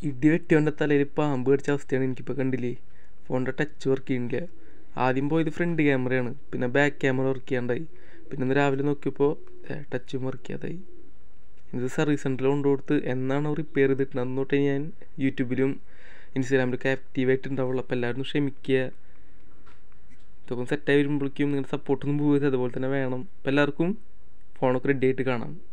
ഇടി വെട്ടിയവൻ്റെ തലയിൽ പാമ്പ് കടിച്ച അവസ്ഥയാണ് എനിക്കിപ്പോൾ കണ്ടില്ലേ. ഫോണിൻ്റെ ടച്ച് വർക്ക് ചെയ്യുന്നില്ല. ആദ്യം പോയത് ഫ്രണ്ട് ക്യാമറയാണ്, പിന്നെ ബാക്ക് ക്യാമറ വർക്ക് ചെയ്യാണ്ടായി, പിന്നെ ഇന്ന് രാവിലെ നോക്കിയപ്പോൾ ടച്ചും വർക്ക് ചെയ്യാതായി. ഇത് സർവീസ് സെൻറ്ററിൽ കൊണ്ടുകൊടുത്ത് എന്നാണ് റിപ്പയർ ചെയ്തിട്ട് അന്നോട്ട് ഞാൻ യൂട്യൂബിലും ഇൻസ്റ്റാഗ്രാമിലൊക്കെ ആക്റ്റീവായിട്ട് ഉണ്ടാവുള്ളൂ. അപ്പോൾ എല്ലാവരും ക്ഷമിക്കുക. ഇതൊക്കെ സെറ്റായി വരുമ്പോഴേക്കും നിങ്ങളുടെ സപ്പോർട്ടൊന്നും പോകരുത്, അതുപോലെ തന്നെ വേണം. അപ്പോൾ എല്ലാവർക്കും ഫോണൊക്കെ റെഡി ആയിട്ട് കാണാം.